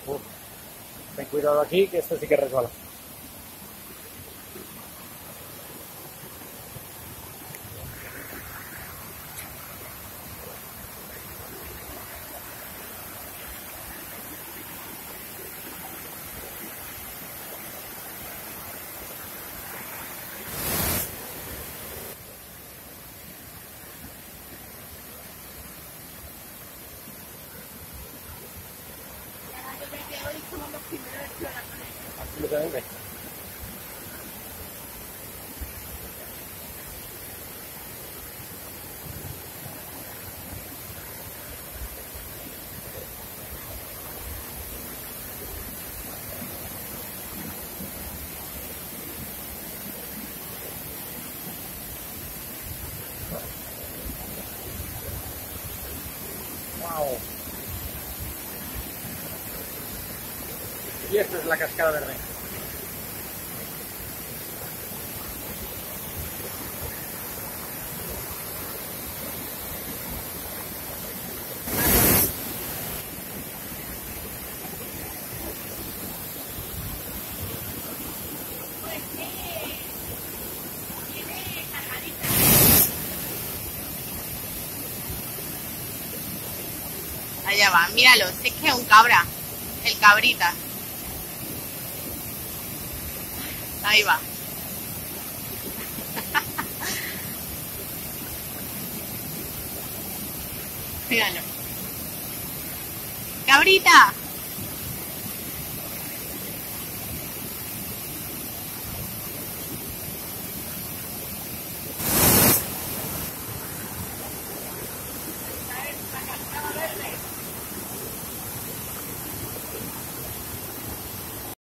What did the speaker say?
Uf, ten cuidado aquí, que esto sí que resbala. Absolutamente. Wow. Y esta es la cascada verde. Allá va, míralo, si es que es un cabra, el cabrita. Ahí va. Míralo. Cabrita.